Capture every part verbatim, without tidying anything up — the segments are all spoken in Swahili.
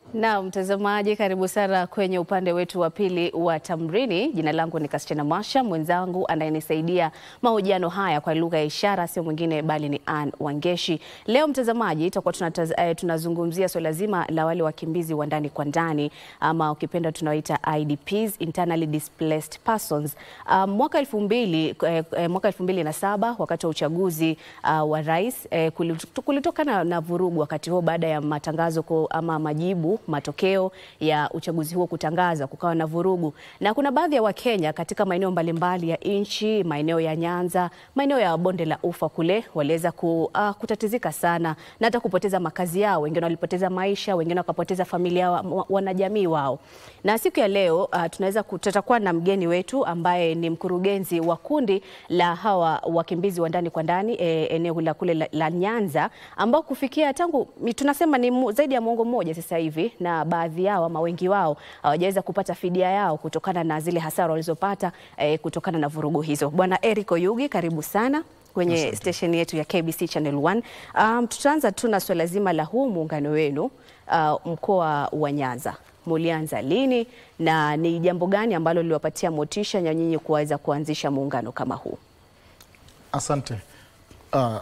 Na mtazamaji, karibu sana kwenye upande wetu wa pili wa Tamrini. Jina langu ni Kasichana Masha, mwenzangu anayenisaidia mahojiano haya kwa lugha ya ishara sio mwingine bali ni Ann Wangeshi. Leo mtazamaji, tutakuwa tunataz, tunazungumzia swala zima la wale wakimbizi wa ndani kwa ndani, ama ukipenda tunawaita I D Ps, internally displaced persons. Um, mwaka elfu mbili eh, mwaka elfu mbili na saba wakati wa uchaguzi uh, wa rais eh, kulitokana na vurugu wakati huo baada ya matangazo kwa, ama majibu matokeo ya uchaguzi huo kutangaza, kukawa na vurugu, na kuna baadhi ya Wakenya katika maeneo mbalimbali ya nchi, maeneo ya Nyanza, maeneo ya bonde la Ufa kule, waliweza ku, uh, kutatizika sana na hata kupoteza makazi yao. Wengine walipoteza maisha, wengine wakapoteza familia wa, wanajamii wao. Na siku ya leo uh, tunaweza tutakuwa na mgeni wetu ambaye ni mkurugenzi wa kundi la hawa wakimbizi wa ndani kwa ndani e, eneo la kule la, la Nyanza, ambao kufikia tangu tunasema ni mu, zaidi ya mwongo mmoja sasa hivi, na baadhi yao ama wengi wao hawajaweza kupata fidia yao kutokana na zile hasara walizopata eh, kutokana na vurugu hizo. Bwana Eric Oyugi, karibu sana kwenye Asante. Station yetu ya K B C Channel one. Um, tutaanza tu na swala zima la huu muungano wenu uh, mkoa wa Nyanza. Mulianza lini na ni jambo gani ambalo liliwapatia motisha na nyinyi kuweza kuanzisha muungano kama huu? Asante. Uh,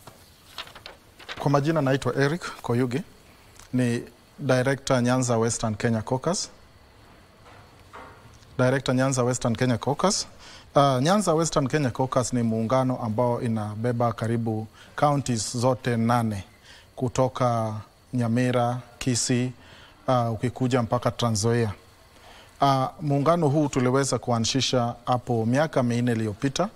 kwa majina naitwa Eric Koyugi, ni Director Nyanza Western Kenya Caucus. Director Nyanza Western Kenya Caucus. Uh, Nyanza Western Kenya Caucus ni muungano ambao inabeba karibu counties zote nane kutoka Nyamira, Kisii, uh, ukikuja mpaka Trans Nzoia. Uh, muungano huu tuliweza kuanzisha hapo miaka minne iliyopita,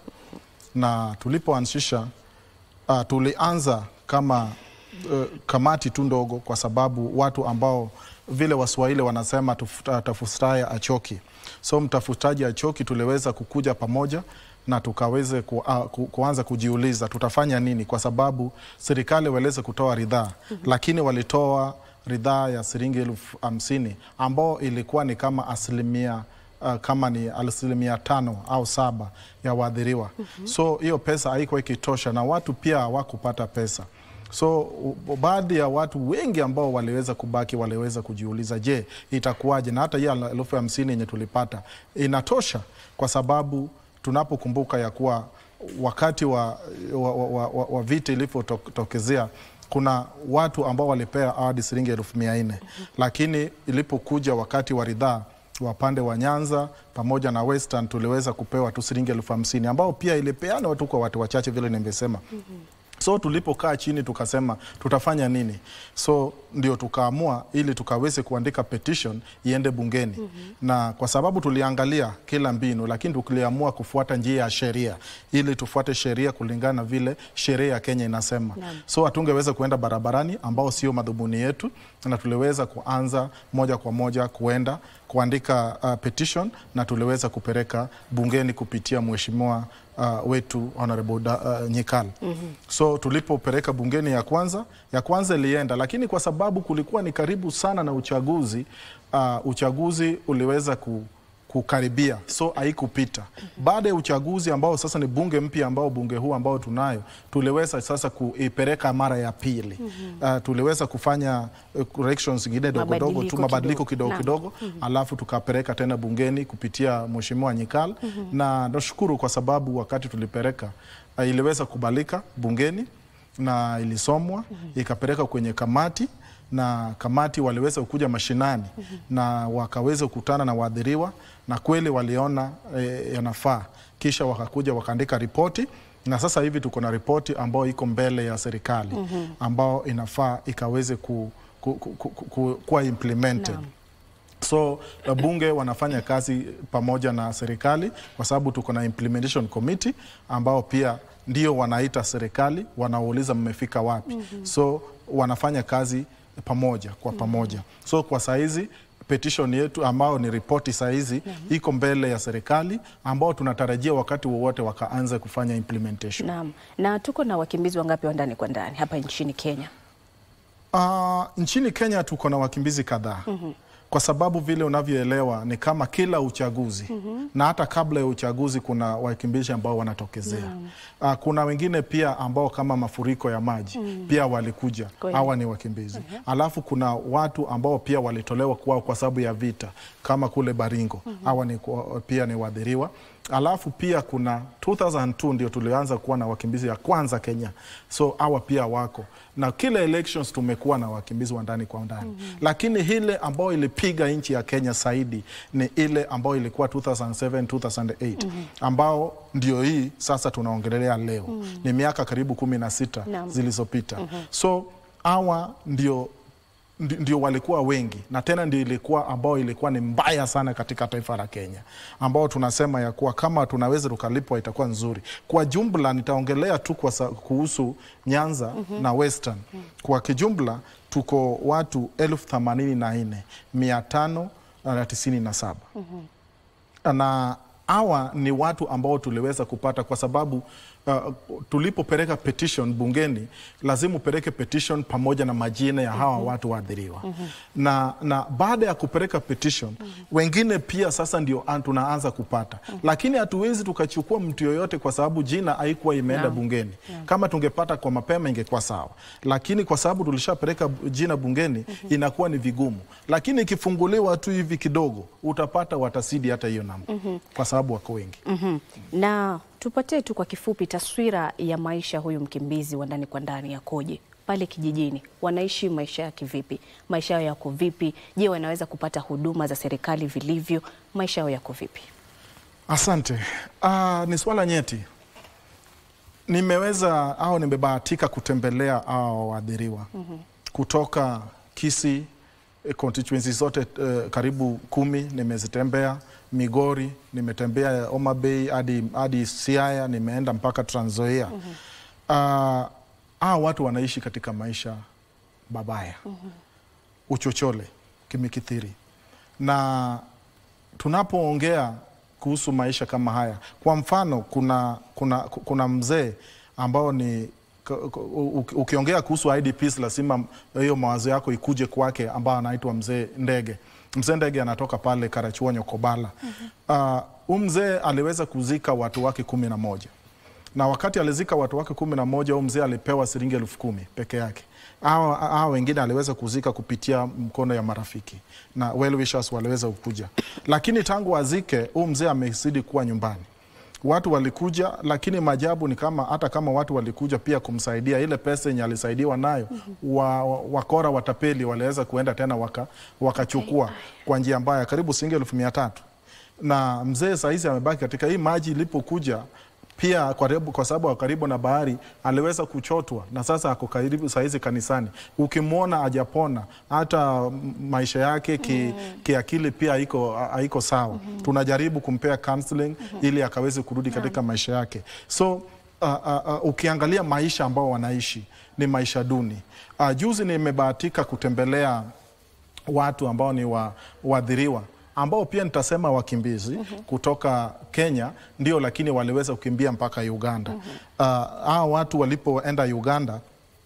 na tulipoanzisha uh, tulianza kama Uh, kamati tu ndogo, kwa sababu watu ambao vile Waswahili wanasema tafutaye achoki. So mtafutaji achoki, tuliweza kukuja pamoja na tukaweze ku, uh, ku, kuanza kujiuliza tutafanya nini, kwa sababu serikali waliweza kutoa ridhaa, mm -hmm. lakini walitoa ridhaa ya shilingi elfu hamsini ambao ilikuwa ni kama asilimia uh, kama ni asilimia tano au saba ya waadhiriwa. mm -hmm. So hiyo pesa haikuwa ikitosha na watu pia hawakupata pesa. So baadhi ya watu wengi ambao waliweza kubaki waliweza kujiuliza, je, itakuwaje? Na hata hiyo elfu hamsini yenye tulipata inatosha? Kwa sababu tunapokumbuka ya kuwa wakati wa, wa, wa, wa, wa vita ilipotokezea kuna watu ambao walipea hadi shilingi elfu mia nne, lakini ilipokuja wakati wa ridhaa wa pande wa Nyanza pamoja na Western tuliweza kupewa tu shilingi elfu hamsini ambao pia ilipeana watu kwa watu wachache vile nimesema. mm -hmm. So tulipokaa chini tukasema tutafanya nini? So ndio tukaamua ili tukaweze kuandika petition iende bungeni. mm -hmm. Na kwa sababu tuliangalia kila mbinu, lakini tuliamua kufuata njia ya sheria ili tufuate sheria kulingana na vile sheria ya Kenya inasema. yeah. So hatungeweza kuenda barabarani ambao sio madhumuni yetu, na tuliweza kuanza moja kwa moja kuenda kuandika uh, petition, na tuliweza kupeleka bungeni kupitia mheshimiwa Uh, wetu Honorable uh, Nyikal. mm -hmm. So tulipopeleka bungeni ya kwanza, ya kwanza ilienda, lakini kwa sababu kulikuwa ni karibu sana na uchaguzi, uh, uchaguzi uliweza ku kukaribia, so haikupita. mm -hmm. Baada ya uchaguzi ambao sasa ni bunge mpya ambao bunge huu ambao tunayo, tuliweza sasa kuipeleka mara ya pili. mm -hmm. Uh, tuliweza kufanya uh, corrections zingine dogo dogo tu, mabadiliko kidogo kidogo, mm -hmm. alafu tukapeleka tena bungeni kupitia mheshimiwa Nyikal. mm -hmm. Na nashukuru kwa sababu wakati tulipeleka uh, iliweza kubalika bungeni na ilisomwa. mm -hmm. Ikapeleka kwenye kamati na kamati waliweza kukuja mashinani. mm -hmm. Na wakaweza kukutana na waadhiriwa na kweli waliona e, yanafaa, kisha wakakuja wakaandika ripoti, na sasa hivi tuko na ripoti ambao iko mbele ya serikali. mm -hmm. ambao inafaa ikaweze ku, ku, ku, ku, ku, kuwa implemented. no. So bunge wanafanya kazi pamoja na serikali kwa sababu tuko na implementation committee ambao pia ndio wanaita serikali, wanauliza mmefika wapi. mm -hmm. So wanafanya kazi pamoja kwa pamoja. mm -hmm. So kwa saizi petition yetu ambao ni ripoti saizi mm -hmm. iko mbele ya serikali ambao tunatarajia wakati wowote wakaanza kufanya implementation. Naam. Na tuko na wakimbizi wangapi wa ndani kwa ndani hapa nchini Kenya? Uh, nchini Kenya tuko na wakimbizi kadhaa. mm -hmm. kwa sababu vile unavyoelewa ni kama kila uchaguzi mm -hmm. na hata kabla ya uchaguzi kuna wakimbizi ambao wanatokezea. Mm -hmm. Uh, kuna wengine pia ambao kama mafuriko ya maji mm -hmm. pia walikuja, hawa ni wakimbizi. Mm -hmm. Alafu kuna watu ambao pia walitolewa kwao kwa sababu ya vita kama kule Baringo, hawa mm -hmm. ni pia ni waadhiriwa. Alafu pia kuna two thousand two ndio tulianza kuwa na wakimbizi ya kwanza Kenya. So hawa pia wako. Na kila elections tumekuwa na wakimbizi wa ndani kwa ndani. Mm -hmm. Lakini ile ambayo ilipiga nchi ya Kenya zaidi ni ile ambayo ilikuwa two thousand seven two thousand eight. Mm -hmm. Ambao ndio hii sasa tunaongelea leo. Mm -hmm. Ni miaka karibu kumi na sita no. zilizopita. Mm -hmm. So hawa ndio ndio walikuwa wengi, na tena ndio ilikuwa ambao ilikuwa ni mbaya sana katika taifa la Kenya, ambao tunasema ya kuwa kama tunaweza tukalipwa itakuwa nzuri. Kwa jumla nitaongelea tu kwa kuhusu Nyanza mm -hmm. na Western. Mm -hmm. Kwa kijumla tuko watu elfu themanini na nne mia tano na tisini na saba. Mm -hmm. Na hawa ni watu ambao tuliweza kupata kwa sababu uh, tulipopeleka petition bungeni lazima upeleke petition pamoja na majina ya hawa mm -hmm. watu waadhiriwa. Mm -hmm. Na, na baada ya kupeleka petition mm -hmm. wengine pia sasa ndio tunaanza kupata. Mm -hmm. Lakini hatuwezi tukachukua mtu yoyote kwa sababu jina haikuwa imeenda no. bungeni. Yeah. Kama tungepata kwa mapema ingekuwa sawa. Lakini kwa sababu tulishapeleka jina bungeni mm -hmm. inakuwa ni vigumu. Lakini ikifunguliwa tu hivi kidogo utapata watasidi hata hiyo namba. Mm -hmm. Kwa sababu wako wengi. Mm -hmm. Na tupatie tu kwa kifupi taswira ya maisha huyu mkimbizi wa ndani kwa ndani yakoje pale kijijini? Wanaishi maisha yake vipi? Maisha yao yako vipi? Je, wanaweza kupata huduma za serikali vilivyo? Maisha yao yako vipi? Asante. Uh, ni swala nyeti. Nimeweza au nimebahatika kutembelea hao waadhiriwa. Mm -hmm. Kutoka Kisii, constituency zote uh, karibu kumi nimezitembea. Migori, nimetembea Homa Bay hadi hadi Siaya, nimeenda mpaka Trans Nzoia. Mm -hmm. uh, hao watu wanaishi katika maisha babaya. Mm -hmm. Uchochole kimikithiri. Na tunapoongea kuhusu maisha kama haya, kwa mfano kuna kuna kuna mzee ambao ni ukiongea kuhusu I D Ps lazima hiyo mawazo yako ikuje kwake, ambao anaitwa mzee Ndege. Mzee Ndege anatoka pale Karachuonyo Kobala. Mm -hmm. Uh, mzee aliweza kuzika watu wake kumi na moja. Na wakati alizika watu wake kumi na moja, mzee alipewa shilingi elfu kumi peke yake. Hao hao wengine aliweza kuzika kupitia mkono ya marafiki na well wishers waliweza kukuja. Lakini tangu azike, huyu mzee amezidi kuwa nyumbani. Watu walikuja, lakini majabu ni kama hata kama watu walikuja pia kumsaidia, ile pesa yenye alisaidiwa nayo mm -hmm. wa, wakora watapeli waliweza kuenda tena waka wakachukua okay. kwa njia mbaya karibu shilingi elfu mia tatu. Na mzee saizi amebaki katika hii maji ilipokuja pia kwa, kwa sababu wa karibu na bahari aliweza kuchotwa, na sasa ako karibu saizi kanisani. Ukimwona hajapona, hata maisha yake ki, mm. kiakili pia haiko haiko sawa. Mm -hmm. Tunajaribu kumpea counseling mm -hmm. ili akaweze kurudi katika yeah. maisha yake. So uh, uh, uh, ukiangalia maisha ambao wanaishi ni maisha duni. Uh, juzi nimebahatika kutembelea watu ambao ni wa waadhiriwa ambao pia nitasema wakimbizi mm -hmm. kutoka Kenya ndio, lakini waliweza kukimbia mpaka Uganda. Mm -hmm. uh, hao watu walipoenda Uganda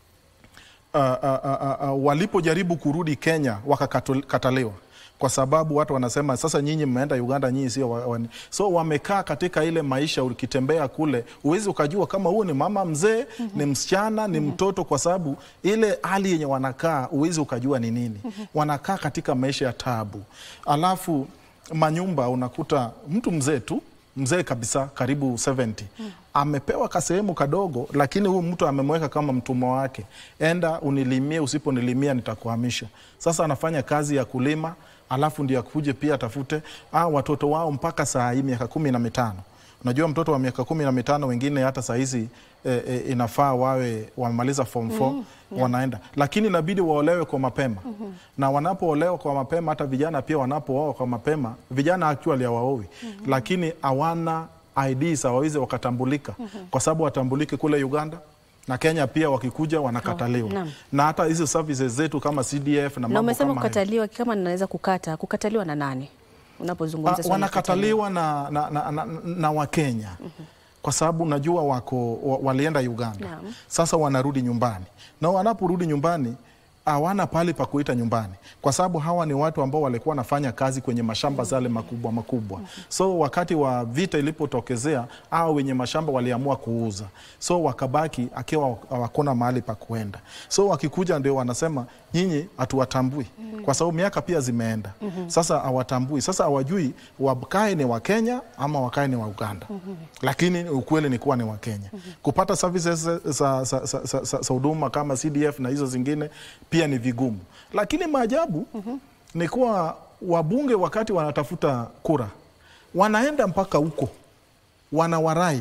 uh, uh, uh, uh, walipojaribu kurudi Kenya wakakataliwa, kwa sababu watu wanasema sasa nyinyi mmeenda Uganda, nyinyi sio wa, so wamekaa katika ile maisha. Ukitembea kule uwezi ukajua kama huo ni mama mzee, mm -hmm. ni msichana, ni mtoto, kwa sababu ile hali yenye wanakaa uwezi ukajua ni nini. Mm -hmm. Wanakaa katika maisha ya taabu. Alafu manyumba unakuta mtu mzee tu, mzee kabisa karibu seventy. Mm -hmm. Amepewa kasehemu kadogo, lakini huyu mtu amemweka kama mtumwa wake. Enda unilimie, usiponilimia nitakuhamisha. Sasa anafanya kazi ya kulima, alafu ndio akuje pia atafute ah, watoto wao mpaka saa hii miaka kumi na mitano. Unajua mtoto wa miaka kumi na mitano wengine hata saa hizi e, e, inafaa wawe wamaliza form four. Mm -hmm. yeah. Wanaenda, lakini inabidi waolewe kwa mapema. Mm -hmm. Na wanapoolewa kwa mapema, hata vijana pia wanapooa kwa mapema, vijana actually hawaowi. Mm -hmm. Lakini hawana I Ds hawawezi wakatambulika. Mm -hmm. Kwa sababu watambulike kule Uganda na Kenya pia wakikuja wanakataliwa. Oh, na hata hizo services zetu kama C D F na mambo kama. Na umesema kukataliwa, kama ninaweza kukata, kukataliwa na nani? Unapozungumza uh, wanakataliwa na na, na, na, na Wakenya. Mm -hmm. Kwa sababu najua wako walienda Uganda. Yeah. Sasa wanarudi nyumbani. Na wanaporudi nyumbani hawana pahali pa kuita nyumbani, kwa sababu hawa ni watu ambao walikuwa wanafanya kazi kwenye mashamba zale makubwa makubwa. So wakati wa vita ilipotokezea, hao wenye mashamba waliamua kuuza, so wakabaki akiwa hawakona mahali pa kuenda. So wakikuja ndio wanasema nyinyi hatuwatambui, kwa sababu miaka pia zimeenda. Sasa hawatambui, sasa hawajui wakae ni wa Kenya ama wakae ni wa Uganda. Lakini ukweli ni kuwa ni wa Kenya. Kupata services za za huduma kama C D F na hizo zingine pia ni vigumu. Lakini maajabu ni kuwa wabunge wakati wanatafuta kura wanaenda mpaka huko, wanawarai,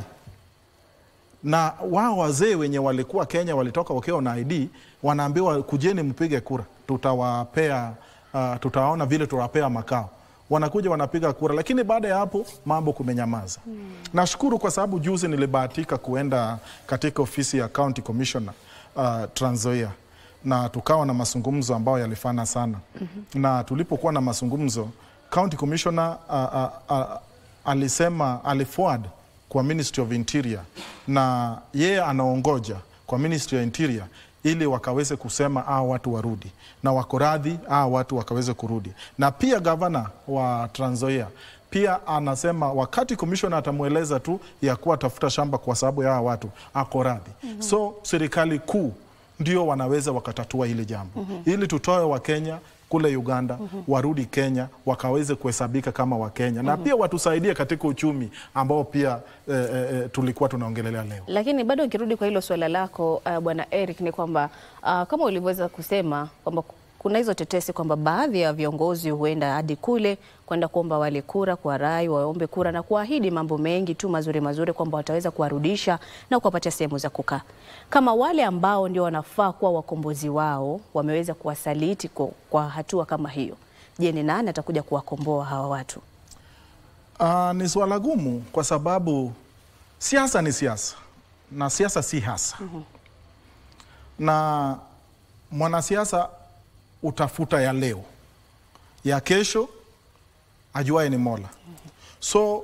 na wao wazee wenye walikuwa Kenya walitoka wakiwa na I D, wanaambiwa kujeni mpige kura, tutawapea uh, tutaona vile tutawapea makao. Wanakuja wanapiga kura, lakini baada ya hapo mambo kumenyamaza. Hmm. Nashukuru kwa sababu juzi nilibahatika kuenda katika ofisi ya County Commissioner uh, Trans Nzoia, na tukawa na mazungumzo ambayo yalifana sana. Mm-hmm. Na tulipokuwa na mazungumzo, County Commissioner uh, uh, uh, alisema aliforward kwa Ministry of Interior, na yeye anaongoja kwa Ministry of Interior ili wakaweze kusema hao watu warudi, na wako radhi hao watu wakaweze kurudi. Na pia gavana wa Trans Nzoia pia anasema wakati commissioner atamueleza tu ya kuwa tafuta shamba kwa sababu ya hao watu, ako radhi. Mm-hmm. So serikali kuu ndio wanaweza wakatatua hili jambo. Mm-hmm. Ili tutoe wa Kenya kule Uganda, mm-hmm. warudi Kenya wakaweze kuhesabika kama wa Kenya. Mm-hmm. Na pia watusaidie katika uchumi ambao pia eh, eh, tulikuwa tunaongelelea leo. Lakini bado ukirudi kwa hilo swala lako uh, Bwana Eric, ni kwamba uh, kama ulivyoweza kusema kwamba kuna hizo tetesi kwamba baadhi ya viongozi huenda hadi kule kwenda kuomba wale kura, kwa rai waombe kura na kuahidi mambo mengi tu mazuri mazuri kwamba wataweza kuwarudisha na kuwapatia sehemu za kukaa. Kama wale ambao ndio wanafaa kuwa wakombozi wao wameweza kuwasaliti kwa, kwa hatua kama hiyo, je, ni nani atakuja kuwakomboa hawa watu? Uh, ni swala gumu kwa sababu siasa ni siasa na siasa si hasa. Mm-hmm. Na mwanasiasa utafuta ya leo, ya kesho ajuaye ni Mola. So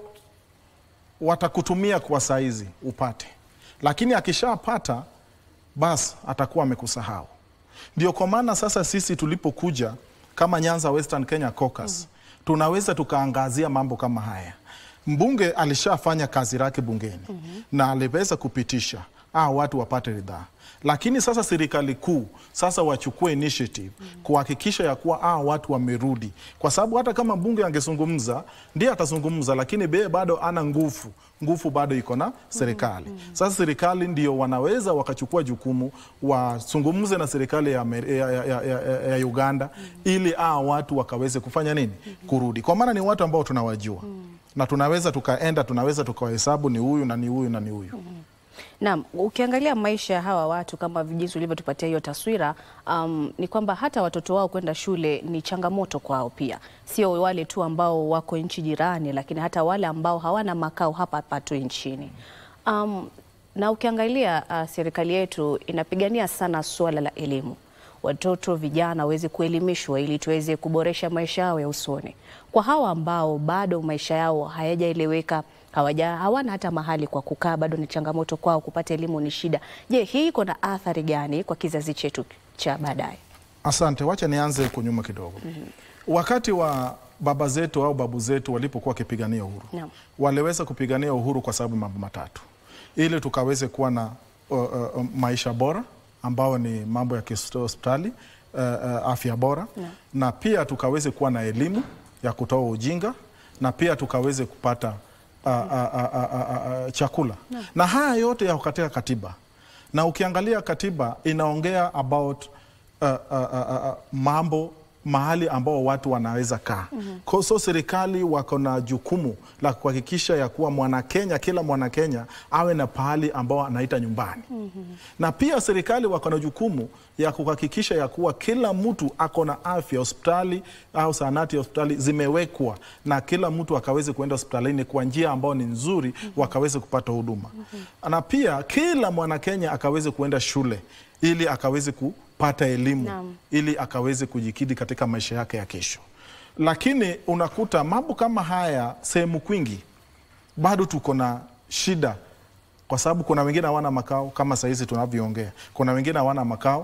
watakutumia kwa saizi upate, lakini akishapata basi atakuwa amekusahau. Ndio kwa maana sasa sisi tulipokuja kama Nyanza Western Kenya Caucus, mm -hmm. tunaweza tukaangazia mambo kama haya. Mbunge alishafanya kazi yake bungeni, mm -hmm. na aliweza kupitisha ah, watu wapate ridhaa. Lakini sasa serikali kuu sasa wachukue initiative mm -hmm. kuhakikisha ya kuwa ah, watu wamerudi, kwa sababu hata kama mbunge angezungumza ndiye atazungumza, lakini be bado ana nguvu nguvu bado iko na serikali. Mm -hmm. Sasa serikali ndio wanaweza wakachukua jukumu wazungumze na serikali ya, ya, ya, ya, ya, ya Uganda, mm -hmm. ili ah, watu wakaweze kufanya nini? Mm -hmm. Kurudi, kwa maana ni watu ambao tunawajua, mm -hmm. na tunaweza tukaenda tunaweza tukahesabu ni huyu na ni huyu na ni huyu. Mm -hmm. Naam, ukiangalia maisha ya hawa watu kama vijiji ulivyotupatia hiyo taswira, um, ni kwamba hata watoto wao kwenda shule ni changamoto kwao pia. Sio wale tu ambao wako nchi jirani, lakini hata wale ambao hawana makao hapa hapa tu nchini. Um, na ukiangalia uh, serikali yetu inapigania sana suala la elimu. Watoto vijana waweze kuelimishwa ili tuweze kuboresha maisha yao ya usoni. Kwa hawa ambao bado maisha yao hayajaeleweka, hawaja hawana hata mahali kwa kukaa, bado ni changamoto kwao, kupata elimu ni shida. Je, hii iko na athari gani kwa kizazi chetu cha baadaye? Asante, wacha nianze kunyuma kidogo. Mm -hmm. Wakati wa baba zetu au babu zetu walipokuwa wakipigania uhuru, no. waliweza kupigania uhuru kwa sababu mambo matatu, ili tukaweze kuwa na uh, uh, maisha bora ambao ni mambo ya hospitali, uh, uh, afya bora, no. na pia tukaweze kuwa na elimu ya kutoa ujinga, na pia tukaweze kupata Uh, uh, uh, uh, uh, uh, chakula, no. na haya yote yako katika katiba, na ukiangalia katiba inaongea about uh, uh, uh, uh, mambo mahali ambao watu wanaweza kaa. Mm -hmm. So serikali wako na jukumu la kuhakikisha ya kuwa mwana Kenya, kila mwana Kenya awe na pahali ambao anaita nyumbani. Mm -hmm. Na pia serikali wako na jukumu ya kuhakikisha ya kuwa kila mtu ako na afya, hospitali au zahanati hospitali zimewekwa, na kila mtu akaweze kuenda hospitalini kwa njia ambao ni nzuri, mm -hmm. wakaweze kupata huduma. Mm -hmm. Na pia kila mwana Kenya akaweze kuenda shule ili akaweze kupata elimu, Naam. ili akaweze kujikidi katika maisha yake ya kesho. Lakini unakuta mambo kama haya sehemu kwingi bado tuko na shida, kwa sababu kuna wengine hawana makao kama saizi tunavyoongea. Kuna wengine hawana makao,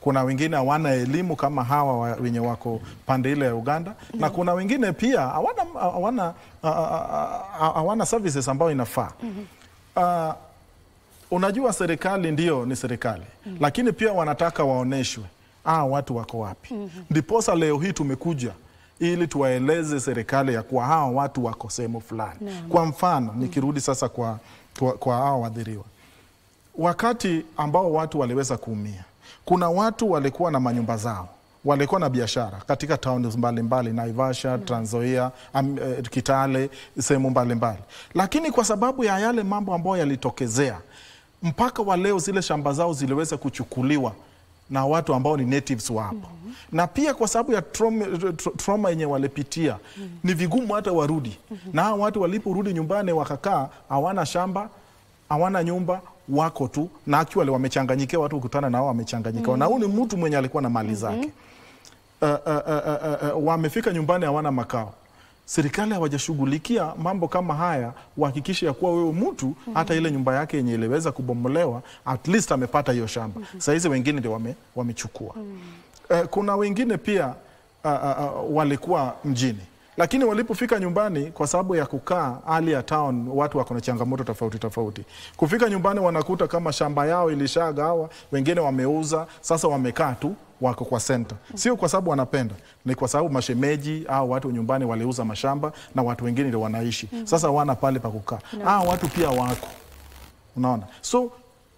kuna wengine hawana elimu kama hawa wa- wenye wako pande ile ya Uganda, na kuna wengine pia hawana hawana hawana services ambayo inafaa. Uh, unajua serikali ndio ni serikali, lakini pia wanataka waoneshwe ah, watu wako wapi. Ndiposa leo hii tumekuja ili tuwaeleze serikali ya kuwa hawa watu wako sehemu fulani. Kwa mfano nikirudi sasa kwa, kwa, kwa hawa wadhiriwa, wakati ambao watu waliweza kuumia, kuna watu walikuwa na manyumba zao, walikuwa na biashara katika towns mbalimbali, Naivasha, Trans Nzoia, um, uh, Kitale, sehemu mbalimbali, lakini kwa sababu ya yale mambo ambayo yalitokezea, mpaka wa leo zile shamba zao ziliweza kuchukuliwa na watu ambao ni natives wa hapo. Mm -hmm. Na pia kwa sababu ya trauma, trauma yenye walipitia, mm -hmm. ni vigumu hata warudi. Mm -hmm. Na hao watu waliporudi nyumbani wakakaa, hawana shamba, hawana nyumba, wako tu na actually wamechanganyikiwa, watu kukutana nao wamechanganyikiwa. Mm -hmm. Na huyu ni mtu mwenye alikuwa na mali zake. Mm -hmm. uh, uh, uh, uh, uh, wamefika nyumbani hawana makao. Serikali hawajashughulikia mambo kama haya, wahakikishe ya kuwa wewe mtu mm -hmm. hata ile nyumba yake yenye iliweza kubomolewa at least amepata hiyo shamba. Mm -hmm. Sasa hizi wengine ndio wame, wamechukua. Mm -hmm. uh, kuna wengine pia uh, uh, uh, walikuwa mjini, lakini walipofika nyumbani kwa sababu ya kukaa hali ya town, watu wako na changamoto tofauti tofauti. Kufika nyumbani wanakuta kama shamba yao ilishagawa, wengine wameuza, sasa wamekaa tu wako kwa center. Sio kwa sababu wanapenda, ni kwa sababu mashemeji au watu nyumbani waliuza mashamba na watu wengine ndio wanaishi. Mm -hmm. Sasa wana pale pa kukaa. No. Ah, watu pia wako. Unaona? So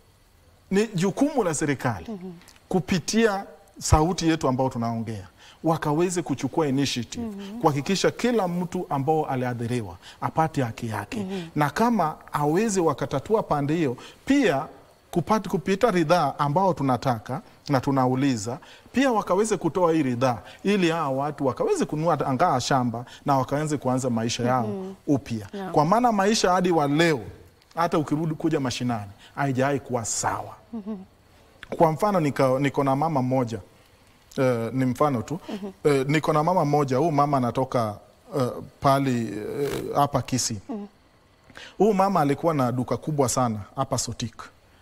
ni jukumu la serikali mm -hmm. kupitia sauti yetu ambao tunaongea, wakaweze kuchukua initiative mm -hmm. kuhakikisha kila mtu ambao aliadhiriwa apate haki yake. Mm -hmm. Na kama aweze wakatatua pande hiyo, pia kupata kupita ridhaa ambao tunataka na tunauliza, pia wakaweze kutoa hii ridhaa ili hawa watu wakaweze kununua angaa shamba na wakaanze kuanza maisha yao mm -hmm. upya. Yeah. Kwa maana maisha hadi wa leo, hata ukirudi kuja mashinani, haijai kuwa sawa. Mm -hmm. Kwa mfano niko, niko na mama mmoja, uh, ni mfano tu. Mm -hmm. uh, niko na mama mmoja, huyu mama anatoka uh, pali hapa uh, Kisii. Mm -hmm. Huyu mama alikuwa na duka kubwa sana hapa Sotik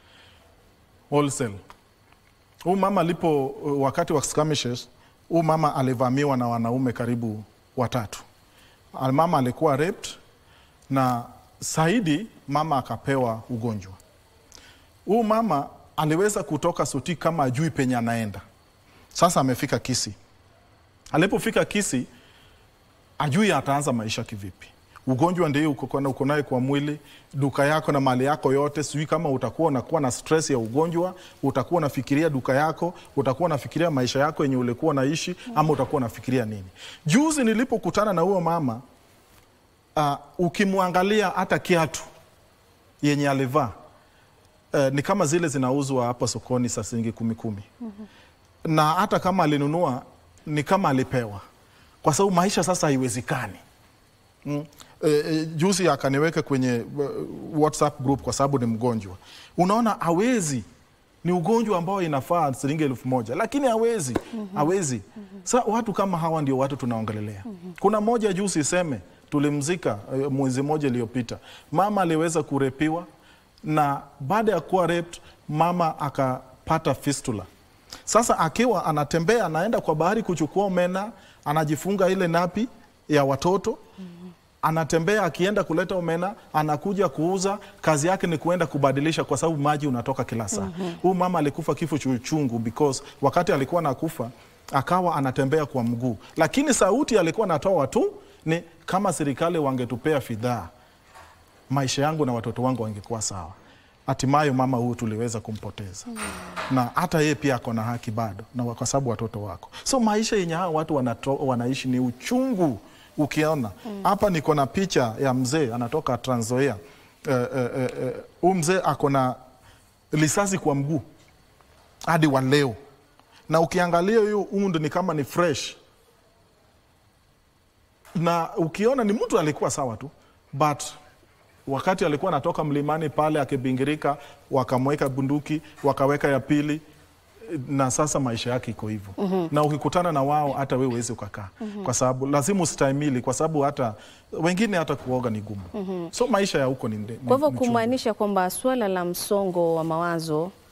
wholesale. Huyu mama alipo wakati wa skirmishes, huyu mama alivamiwa na wanaume karibu watatu. Mama alikuwa raped na Saidi mama akapewa ugonjwa. Huyu mama aliweza kutoka Sotik kama ajui penye anaenda. Sasa amefika Kisii. Alipofika Kisii, ajui ataanza maisha kivipi. Ugonjwa ndio uko naye kwa mwili, duka yako na mali yako yote, sijui kama utakuwa unakuwa na stress ya ugonjwa, utakuwa unafikiria duka yako, utakuwa unafikiria maisha yako yenye ulikuwa naishi, ama utakuwa unafikiria nini. Juzi nilipokutana na huyo mama, uh, ukimwangalia hata kiatu yenye alivaa, uh, ni kama zile zinauzwa hapa sokoni saa shilingi kumi kumi. Mm -hmm. Na hata kama alinunua, ni kama alipewa. Kwa sababu maisha sasa haiwezekani. Mm. E, e, juzi akaniweka kwenye uh, WhatsApp group kwa sababu ni mgonjwa. Unaona hawezi, ni ugonjwa ambao inafaa shilingi elfu moja, lakini hawezi, mm -hmm. hawezi. Mm -hmm. Sasa watu kama hawa ndio watu tunaongelelea. Mm -hmm. Kuna moja juzi iseme tulimzika uh, mwezi moja iliyopita. Mama aliweza kurepiwa na baada ya kuwa raped mama akapata fistula. Sasa akiwa anatembea anaenda kwa bahari kuchukua omena, anajifunga ile napi ya watoto. Mm -hmm. Anatembea akienda kuleta omena, anakuja kuuza, kazi yake ni kuenda kubadilisha kwa sababu maji unatoka kila saa. Mm -hmm. Huyu mama alikufa kifo cha uchungu because wakati alikuwa nakufa akawa anatembea kwa mguu. Lakini sauti alikuwa anatoa tu ni kama serikali wangetupea fidhaa, maisha yangu na watoto wangu wangekuwa sawa. Hatimaye mama huyu tuliweza kumpoteza. Mm -hmm. Na hata yeye pia ako na haki bado na kwa sababu watoto wako. So maisha yenye hao watu wanato, wanaishi ni uchungu. Ukiona hapa mm. niko na picha ya mzee anatoka Trans Nzoia. Uh, uh, uh, uh, mzee ako na risasi kwa mguu hadi wa leo, na ukiangalia hiyo undo ni kama ni fresh, na ukiona ni mtu alikuwa sawa tu, but wakati alikuwa anatoka mlimani pale akibingirika, wakamweka bunduki, wakaweka ya pili, na sasa maisha yake iko hivyo. Mm -hmm. Na ukikutana na wao hata wewe uweze ukakaa. Mm -hmm. Kwa sababu lazima ustahimili, kwa sababu hata wengine hata kuoga ni gumu. Mm -hmm. So maisha ya huko ni nde, kwa hivyo kumaanisha kwamba swala la msongo wa mawazo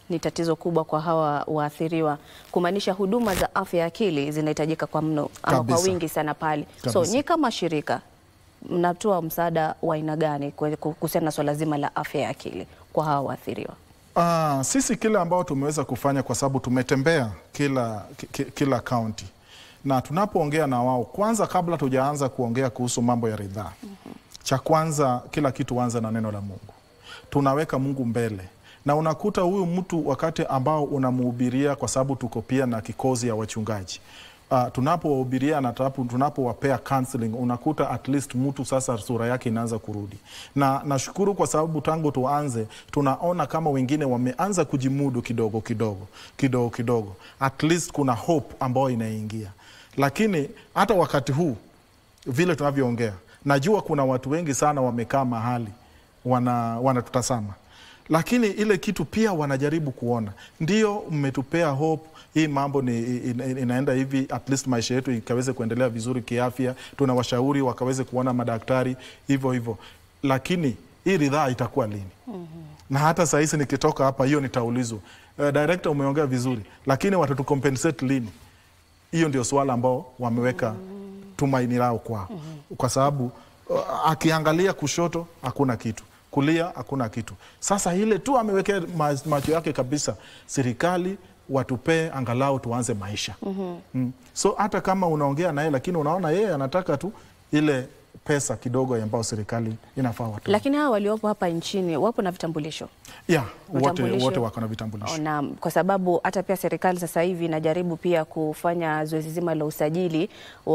ni tatizo kubwa kwa hawa waathiriwa, kumaanisha huduma za afya ya akili zinahitajika kwa mno ama kwa wingi sana pale. Kabisa. So nyi kama shirika mnatoa msaada wa aina gani kuhusiana na swala zima la afya ya akili kwa hawa waathiriwa? Uh, sisi kile ambao tumeweza kufanya, kwa sababu tumetembea kila kila county, na tunapoongea na wao, kwanza kabla tujaanza kuongea kuhusu mambo ya ridhaa, mm -hmm. cha kwanza kila kitu anza na neno la Mungu. Tunaweka Mungu mbele, na unakuta huyu mtu wakati ambao unamhubiria, kwa sababu tuko pia na kikozi ya wachungaji, Uh, tunapowahubiria na tunapowapea counseling, unakuta at least mtu sasa sura yake inaanza kurudi. Na nashukuru kwa sababu tangu tuanze tunaona kama wengine wameanza kujimudu kidogo kidogo kidogo kidogo. At least kuna hope ambayo inaingia. Lakini hata wakati huu vile tunavyoongea, najua kuna watu wengi sana wamekaa mahali wana wanatutazama. Lakini ile kitu pia wanajaribu kuona, ndio mmetupea hope, hii mambo ni inaenda hivi, at least maisha yetu ikaweze kuendelea vizuri kiafya, tunawashauri wakaweze kuona madaktari hivyo hivyo. Lakini hii ridhaa itakuwa lini? Mm -hmm. Na hata saa hizi nikitoka hapa hiyo nitaulizwa, uh, director umeongea vizuri, lakini watatu compensate lini? Hiyo ndio swala ambao wameweka mm -hmm. tumaini lao kwao. Mm -hmm. Kwa sababu uh, akiangalia kushoto hakuna kitu, kulia hakuna kitu. Sasa ile tu amewekea macho yake kabisa, serikali watupee angalau tuanze maisha. Mm -hmm. mm. So hata kama unaongea naye, lakini unaona yeye anataka tu ile pesa kidogo ambayo serikali inafaa watu. Lakini hawa waliopo hapa nchini wapo na vitambulisho? Yeah, wote wote wako na vitambulisho. Na kwa sababu hata pia serikali sasa hivi inajaribu pia kufanya zoezi zima la usajili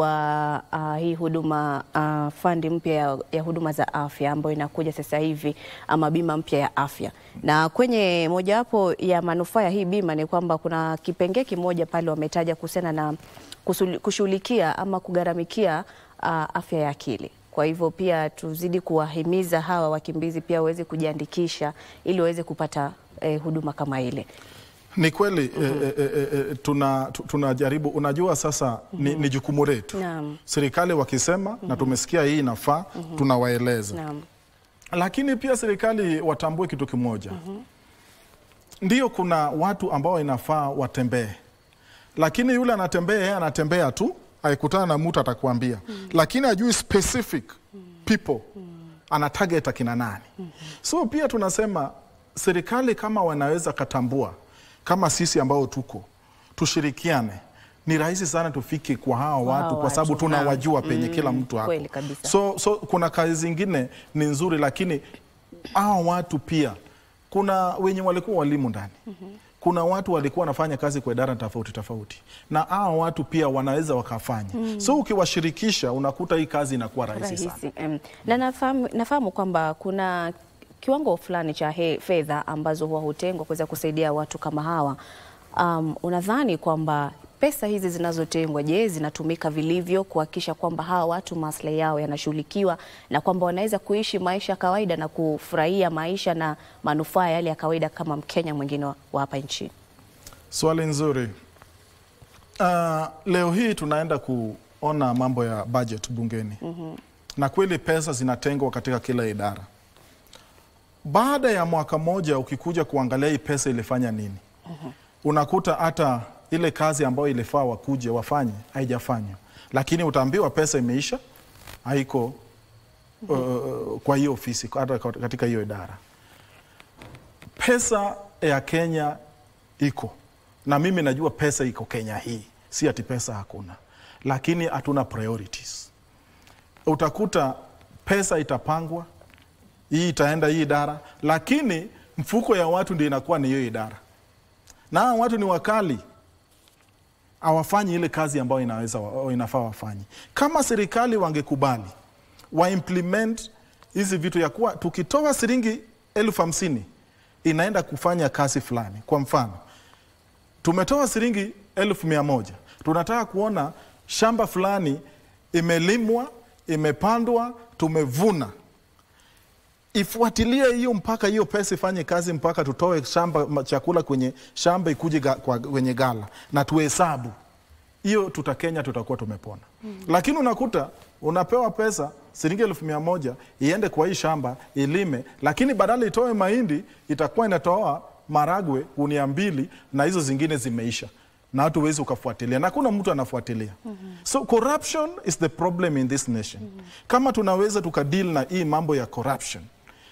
wa uh, hii huduma uh, fund mpya ya, ya huduma za afya ambayo inakuja sasa hivi, ama bima mpya ya afya. Na kwenye mojawapo ya manufaa ya hii bima ni kwamba kuna kipengee kimoja pale wametaja kuhusiana na kushughulikia ama kugaramikia uh, afya ya akili. Kwa hivyo pia tuzidi kuwahimiza hawa wakimbizi pia waweze kujiandikisha ili waweze kupata eh, huduma kama ile. Ni kweli. mm -hmm. e, e, e, tuna tunajaribu, unajua sasa mm -hmm. ni, ni jukumu letu. Naam. Serikali wakisema mm -hmm. na tumesikia hii inafaa, mm -hmm. tunawaeleza. Naam. Lakini pia serikali watambue kitu kimoja. mm -hmm. Ndio kuna watu ambao inafaa watembee, lakini yule anatembea yeye anatembea tu, haikutana na mtu atakwambia. mm -hmm. Lakini ajui specific people mm -hmm. ana target akina nani. mm -hmm. So pia tunasema serikali kama wanaweza katambua, kama sisi ambao tuko tushirikiane, ni rahisi sana tufike kwa hawa watu, wow, kwa sababu tunawajua penye mm, kila mtu hapo. So, so kuna kazi zingine ni nzuri, lakini hawa watu pia kuna wenye walikuwa walimu ndani. mm -hmm. Kuna watu walikuwa wanafanya kazi kwa idara tofauti tofauti, na hao watu pia wanaweza wakafanya. mm. So ukiwashirikisha unakuta hii kazi inakuwa rahisi sana. Um, na nafahamu, nafahamu kwamba kuna kiwango fulani cha fedha ambazo huwa hutengwa kuweza kusaidia watu kama hawa. Um, unadhani kwamba pesa hizi zinazotengwa, je, zinatumika vilivyo kuhakikisha kwamba hawa watu maslahi yao yanashughulikiwa na kwamba wanaweza kuishi maisha ya kawaida na kufurahia maisha na manufaa yale ya kawaida kama Mkenya mwingine wa hapa nchini? Swali nzuri. Uh, leo hii tunaenda kuona mambo ya budget bungeni. mm -hmm. Na kweli pesa zinatengwa katika kila idara. Baada ya mwaka moja ukikuja kuangalia hii pesa ilifanya nini, mm -hmm. unakuta hata ile kazi ambayo ilifaa wakuje wafanye haijafanywa, lakini utaambiwa pesa imeisha, haiko uh, kwa hiyo ofisi, hata katika hiyo idara. Pesa ya Kenya iko, na mimi najua pesa iko Kenya hii, si ati pesa hakuna, lakini hatuna priorities. Utakuta pesa itapangwa, hii itaenda hii idara, lakini mfuko ya watu ndio inakuwa ni hiyo idara, na watu ni wakali, hawafanyi ile kazi ambayo inaweza inafaa wafanye. Kama serikali wangekubali wa implement hizi vitu ya kuwa tukitoa shilingi elfu hamsini inaenda kufanya kazi fulani. Kwa mfano, tumetoa shilingi elfu mia moja, tunataka kuona shamba fulani imelimwa, imepandwa, tumevuna. Ifuatilie hiyo mpaka hiyo pesa ifanye kazi, mpaka tutoe shamba chakula kwenye shamba ikuje ga, kwa, kwenye gala na tuhesabu. Hiyo tuta Kenya tutakuwa tumepona. Mm. Lakini unakuta unapewa pesa shilingi elfu mia moja iende kwa hii shamba ilime, lakini badala itoe mahindi itakuwa inatoa maragwe gunia mbili na hizo zingine zimeisha na watu wezi ukafuatilia na kuna mtu anafuatilia. Mm-hmm. So corruption is the problem in this nation. Mm-hmm. Kama tunaweza tukadeal na hii mambo ya corruption,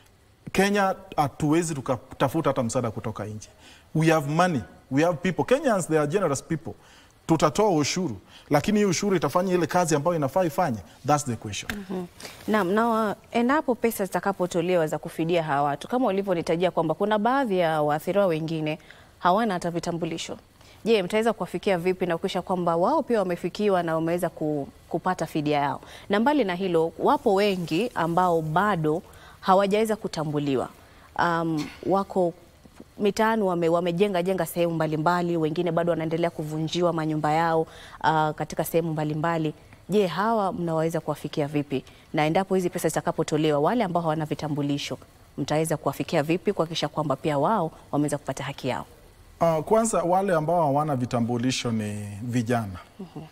Kenya hatuwezi tukatafuta hata msaada kutoka nje. We have money, we have people. Kenyans, they are generous people. Tutatoa ushuru, lakini hii ushuru itafanya ile kazi ambayo inafaa ifanye? That's the question. Mm-hmm. Naam, na endapo pesa zitakapotolewa za kufidia hawa watu, kama ulivyonitajia kwamba kuna baadhi ya waathiriwa wengine hawana hata vitambulisho. Je, mtaweza kuwafikia vipi na kuhakikisha kwamba wao pia wamefikiwa na wameweza kupata fidia yao? Na mbali na hilo, wapo wengi ambao bado hawajaweza kutambuliwa. Um, wako mitaani wame, wamejenga jenga sehemu mbalimbali, wengine bado wanaendelea kuvunjiwa manyumba yao uh, katika sehemu mbalimbali. Je, hawa mnaweza kuwafikia vipi? Na endapo hizi pesa zitakapotolewa, wale ambao hawana vitambulisho mtaweza kuwafikia vipi kuhakikisha kwamba pia wao wameweza kupata haki yao? Uh, kwanza wale ambao hawana vitambulisho ni vijana. Mm-hmm.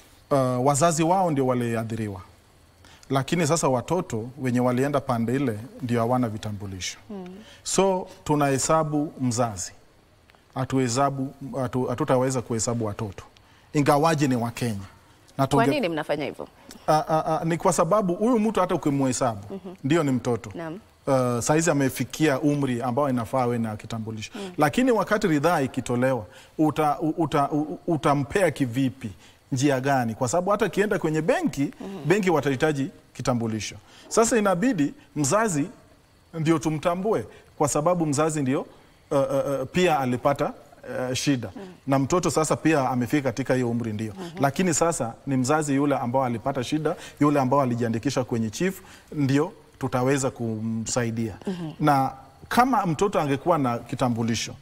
Uh, wazazi wao ndio waliadhiriwa. Lakini sasa watoto wenye walienda pande ile ndio hawana vitambulisho. Mm. So tunahesabu mzazi. Hatuhesabu, hatutaweza kuhesabu watoto. Ingawaje ni wa Kenya. Na tunge... Kwa nini mnafanya hivyo? Uh, uh, uh, ni kwa sababu huyu mtu hata ukimhesabu, mm-hmm, ndio ni mtoto. Naam. Uh, saizi amefikia umri ambao inafaa awe na kitambulisho. Mm. Lakini wakati ridhaa ikitolewa, uta, uta, utampea kivipi? Njia gani? Kwa sababu hata kienda kwenye benki, mm-hmm, benki watahitaji kitambulisho. Sasa inabidi mzazi ndio tumtambue, kwa sababu mzazi ndio uh, uh, pia alipata uh, shida. Mm-hmm. Na mtoto sasa pia amefika katika hiyo umri ndio. Mm-hmm. Lakini sasa ni mzazi yule ambao alipata shida, yule ambao alijiandikisha kwenye chief ndio tutaweza kumsaidia. Mm-hmm. Na kama mtoto angekuwa na kitambulisho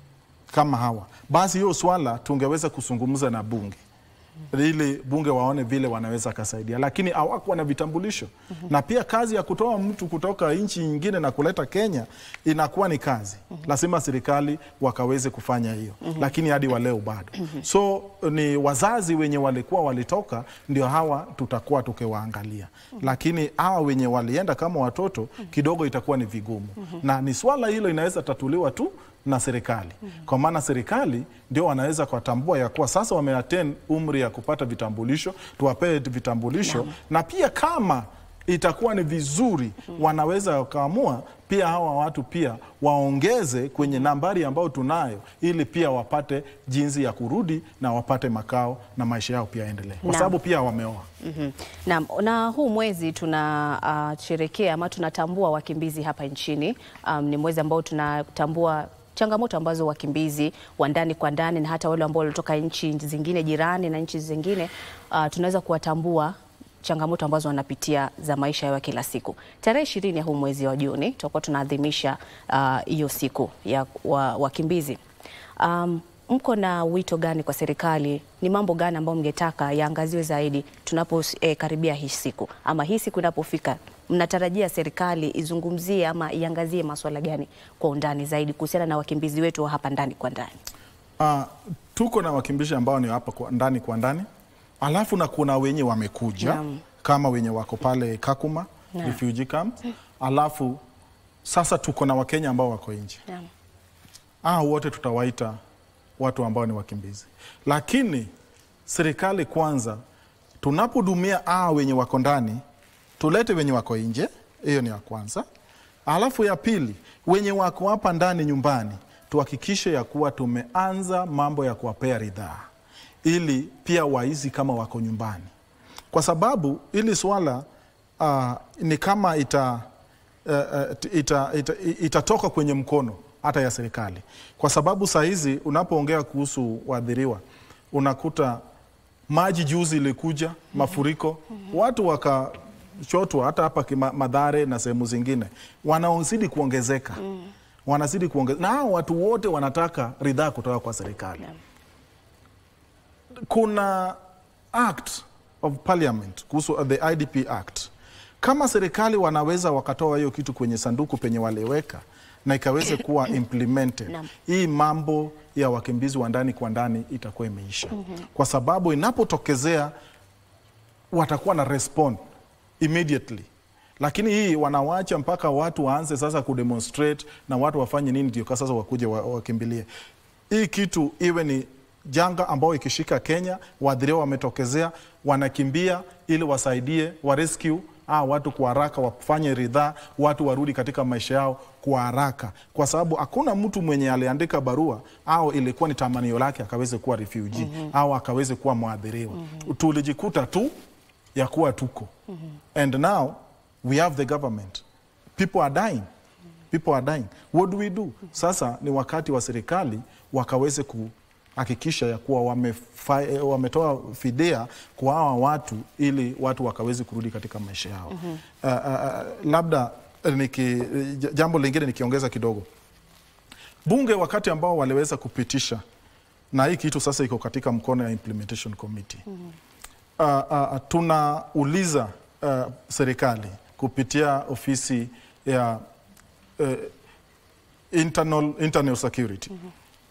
kama hawa, basi hiyo swala tungeweza kuzungumza na bunge. Mm-hmm. Ili bunge waone vile wanaweza kasaidia, lakini hawakuwa na vitambulisho. Mm-hmm. Na pia kazi ya kutoa mtu kutoka nchi nyingine na kuleta Kenya inakuwa ni kazi. Mm-hmm. Lazima serikali wakaweze kufanya hiyo. Mm-hmm. Lakini hadi wa leo bado. Mm-hmm. So ni wazazi wenye walikuwa walitoka ndio hawa tutakuwa tukiwaangalia. Mm-hmm. Lakini hawa wenye walienda kama watoto kidogo itakuwa ni vigumu. Mm-hmm. Na ni swala hilo inaweza tatuliwa tu na serikali. Mm-hmm. Kwa maana serikali ndio wanaweza kuwatambua ya kuwa sasa wameattain umri ya kupata vitambulisho, tuwapee vitambulisho. Mm-hmm. Na pia kama itakuwa ni vizuri, mm-hmm, wanaweza wakaamua pia hawa watu pia waongeze kwenye nambari ambao tunayo, ili pia wapate jinsi ya kurudi na wapate makao na maisha yao pia endelee, kwa sababu pia wameoa. Mm-hmm. Na, na huu mwezi tunasherehekea uh, ama tunatambua wakimbizi hapa nchini. Um, ni mwezi ambao tunatambua changamoto ambazo wakimbizi wa ndani kwa ndani na hata wale ambao walitoka nchi zingine jirani na nchi zingine, uh, tunaweza kuwatambua changamoto ambazo wanapitia za maisha yao kila siku. Tarehe ishirini ya huu mwezi wa Juni tutakuwa tunaadhimisha hiyo uh, siku ya wakimbizi. Wa um, mko na wito gani kwa serikali? Ni mambo gani ambayo mngetaka yaangaziwe zaidi tunapokaribia eh, hii siku, ama hii siku inapofika? Mnatarajia serikali izungumzie ama iangazie masuala gani kwa undani zaidi kuhusiana na wakimbizi wetu wa hapa ndani kwa ndani? Uh, tuko na wakimbizi ambao ni hapa kwa ndani kwa ndani. Alafu na kuna wenye wamekuja. Naam. Kama wenye wako pale Kakuma. Naam. Refugee camp. Alafu sasa tuko na Wakenya ambao wako nje. Naam. Ah, wote tutawaita watu ambao ni wakimbizi. Lakini serikali kwanza tunapodumia ah wenye wako ndani, tulete wenye wako nje. Hiyo ni ya kwanza. Alafu ya pili, wenye wako hapa ndani nyumbani, tuhakikishe ya kuwa tumeanza mambo ya kuwapea ridhaa, ili pia waizi kama wako nyumbani. Kwa sababu ili swala uh, ni kama ita, uh, ita, ita, itatoka kwenye mkono hata ya serikali. Kwa sababu saa hizi unapoongea kuhusu waadhiriwa, unakuta maji juzi ilikuja, mafuriko, mm-hmm, watu wakachotwa hata hapa Mathare na sehemu zingine, wanaozidi kuongezeka. Mm-hmm. Wanazidi kuongezeka. Na hao watu wote wanataka ridhaa kutoka kwa serikali. Yeah. Kuna Act of Parliament kuhusu the I D P Act. Kama serikali wanaweza wakatoa hiyo kitu kwenye sanduku penye waleweka na ikaweze kuwa implemented, hii mambo ya wakimbizi wa ndani kwa ndani itakuwa imeisha. Mm-hmm. Kwa sababu inapotokezea watakuwa na respond immediately. Lakini hii wanawacha mpaka watu waanze sasa kudemonstrate na watu wafanye nini ndio sasa wakuje wakimbilie. Hii kitu iwe ni janga ambao ikishika Kenya, waadhiriwa wametokezea, wanakimbia ili wasaidie, wa rescue ah, watu kwa haraka, wafanye ridhaa, watu warudi katika maisha yao kwa haraka, kwa sababu hakuna mtu mwenye aliandika barua au ilikuwa ni tamanio lake akaweze kuwa refugee mm -hmm. au akaweze kuwa mwadhiriwa. mm -hmm. Tulijikuta tu ya kuwa tuko mm -hmm. and now we have the government, people are dying, people are dying. What do we do? Sasa ni wakati wa serikali wakaweze kuhakikisha ya kuwa wametoa fidia kwa hawa watu ili watu wakaweze kurudi katika maisha yao. mm -hmm. uh, uh, labda niki, jambo lingine nikiongeza kidogo, bunge wakati ambao waliweza kupitisha, na hii kitu sasa iko katika mkono ya implementation committee. mm -hmm. uh, uh, tunauliza uh, serikali kupitia ofisi ya uh, internal, internal security. mm -hmm.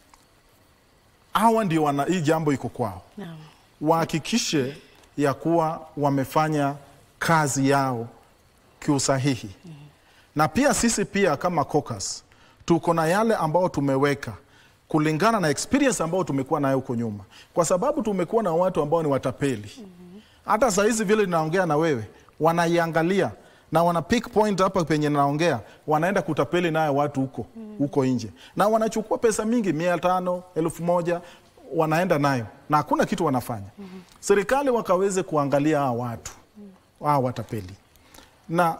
Hawa ndio wana hii jambo iko kwao. no. Wahakikishe ya kuwa wamefanya kazi yao kiusahihi. mm -hmm. Na pia sisi pia kama caucus tuko na yale ambao tumeweka kulingana na experience ambao tumekuwa nayo huko nyuma, kwa sababu tumekuwa na watu ambao ni watapeli. mm -hmm. Hata saa hizi vile ninaongea na wewe wanaiangalia na wana pick point hapa penye naongea, wanaenda kutapeli naye watu huko huko mm. nje, na wanachukua pesa mingi, mia tano, elfu moja, wanaenda nayo na hakuna kitu wanafanya. mm -hmm. Serikali wakaweze kuangalia hawa watu mm. hawa watapeli na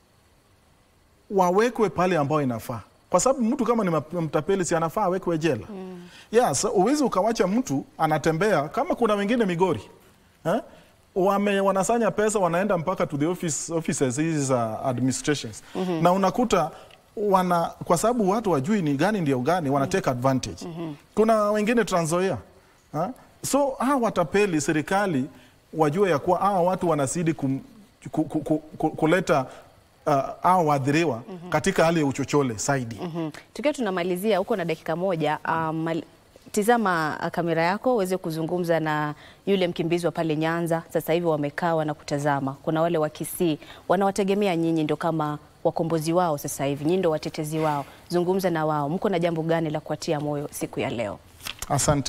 wawekwe pale ambao inafaa, kwa sababu mtu kama ni mtapeli si anafaa awekwe jela. mm. Yes, uwezi ukawacha mtu anatembea kama kuna wengine Migori eh? Wame, wanasanya pesa wanaenda mpaka to the office, offices hizi za administrations. mm -hmm. Na unakuta wana, kwa sababu watu wajui ni gani ndio gani, wana take advantage. mm -hmm. Kuna wengine Trans Nzoia. Ha? So hawa watapeli, serikali wajue ya kuwa hawa watu wanazidi kum, ku, ku, ku, ku, kuleta uh, hawa waadhiriwa mm -hmm. katika hali ya uchochole zaidi. mm -hmm. Tukiwa tunamalizia huko na dakika moja, um, tizama kamera yako uweze kuzungumza na yule mkimbizi wa pale Nyanza. Sasa hivi wamekaa wanakutazama. Kuna wale wa Kisii wanawategemea nyinyi ndio kama wakombozi wao, sasa hivi nyinyi ndio watetezi wao. Zungumza na wao, mko na jambo gani la kuatia moyo siku ya leo? Asante.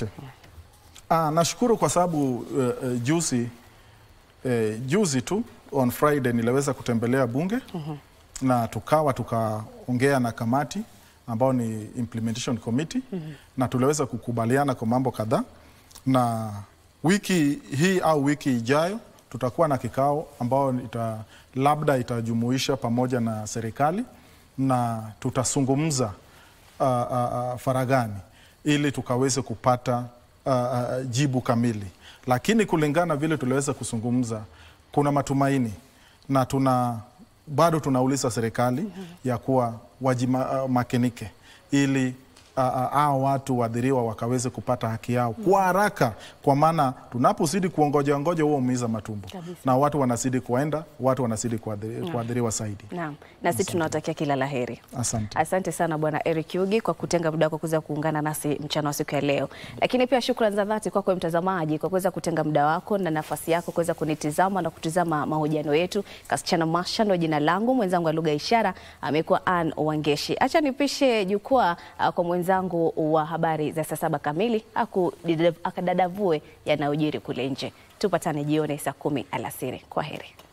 Ah, nashukuru kwa sababu uh, uh, juzi uh, juzi tu on Friday niliweza kutembelea bunge. uh -huh. Na tukawa tukaongea na kamati ambao ni implementation committee. mm -hmm. Na tuliweza kukubaliana kwa mambo kadhaa, na wiki hii au wiki ijayo tutakuwa na kikao ambao ita, labda itajumuisha pamoja na serikali, na tutazungumza uh, uh, uh, faragani ili tukaweze kupata uh, uh, jibu kamili. Lakini kulingana vile tuliweza kuzungumza, kuna matumaini na tuna bado tunauliza serikali mm -hmm. ya kuwa wajimakinike uh, ili hao uh, uh, watu waadhiriwa wakaweze kupata haki yao mm -hmm. kwa haraka, kwa maana tunapozidi kuongoja ngoja huo umiza matumbo kabisa. Na watu wanazidi kuenda, watu wanazidi kuadhiriwa zaidi. Naam. Na sisi tunawatakia kila laheri. Asante. Asante sana Bwana Eric Yugi kwa kutenga muda wako kuweza kuungana nasi mchana wa siku ya leo. Lakini pia shukrani za dhati kwako mtazamaji kwa kuweza kutenga muda wako na nafasi yako kuweza kunitizama na kutizama mahojiano yetu. Kasichana Masha ndo jina langu, mwenzangu wa lugha ishara amekuwa Ann Wangeshi. Acha nipishe jukwaa uh, kwa mwenzangu wa habari za saa saba kamili akadadavue yanayojiri kule nje. Tupatane jioni saa kumi alasiri. Kwaheri.